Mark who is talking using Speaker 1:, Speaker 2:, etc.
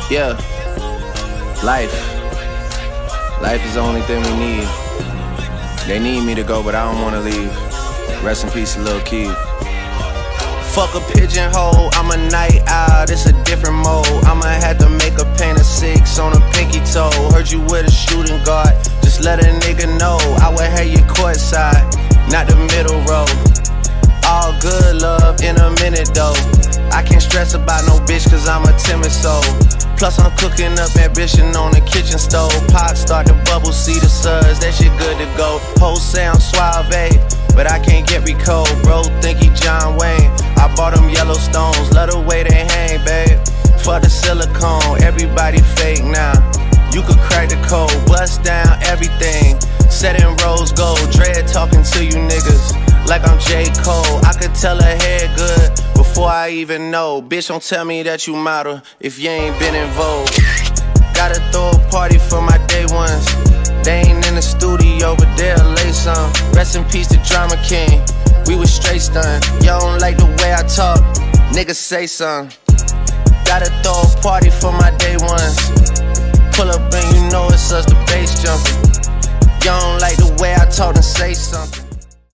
Speaker 1: Yeah, life is the only thing we need. They need me to go, but I don't wanna leave. Rest in peace, Lil' Keith. Fuck a pigeonhole, I'm a night owl, it's a different mode. I'ma have to make a paint of 6 on a pinky toe. Heard you with a shooting guard, just let a nigga know. I would have you courtside, not the middle row. All good love in a minute though. I can't stress about no bitch cause I'm a timid soul. Plus I'm cooking up ambition on the kitchen stove. Pot start to bubble, see the suds, that shit good to go. Whole sound suave, but I can't get recalled. Bro think he John Wayne, I bought them Yellowstones. Love the way they hang, babe. For the silicone, everybody fake now. You could crack the code, bust down everything. Set in rose gold, dread talking to you niggas like I'm J. Cole. I could tell her head good before I even know. Bitch, don't tell me that you model if you ain't been in Vogue. Gotta throw a party for my day ones. They ain't in the studio, but they'll lay some. Rest in peace to Drama King, we was straight stunned. Y'all don't like the way I talk, niggas say something. Gotta throw a party for my day ones. Pull up and you know it's us, the bass jumping. Y'all don't like the way I talk and say something.